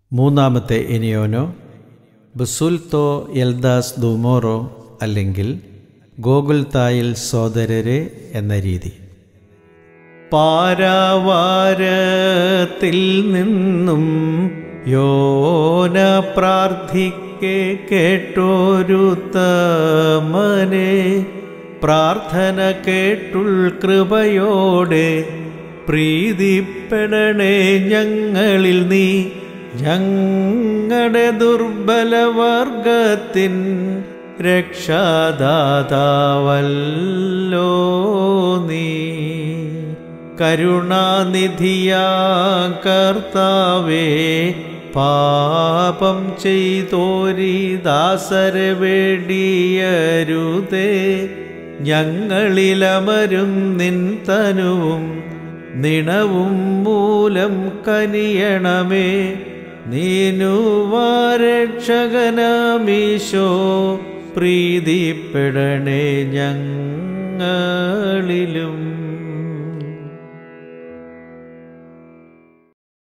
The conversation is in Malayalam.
മൂന്നാമത്തെ ഇനിയോനോ ബസുൽത്തോ എൽദാസ് ദുമോറോ അല്ലെങ്കിൽ ഗോകുൽത്തായിൽ സോദരരെ എന്ന രീതി. പാരാവാരത്തിൽ നിന്നും യോന പ്രാർത്ഥിക്കെ കേട്ടോരുത്തമനെ പ്രാർത്ഥന കേട്ടുൾ കൃപയോടെ പ്രീതിപ്പെടണേ ഞങ്ങളിൽ നീ. ഞങ്ങളുടെ ദുർബലവർഗത്തിൻ രക്ഷാദാതാവല്ലോ നീ. കരുണാനിധിയാ കർത്താവേ, പാപം ചെയ്തോരി ദാസരെ വേടിയരുതേ. ഞങ്ങളിലമരും നിൻ തനുവും നിണവും മൂലം കനിയണമേ. നീനുവാരക്ഷകനാമീശോ, പ്രീതിപ്പെടണേ ഞങ്ങളിലും.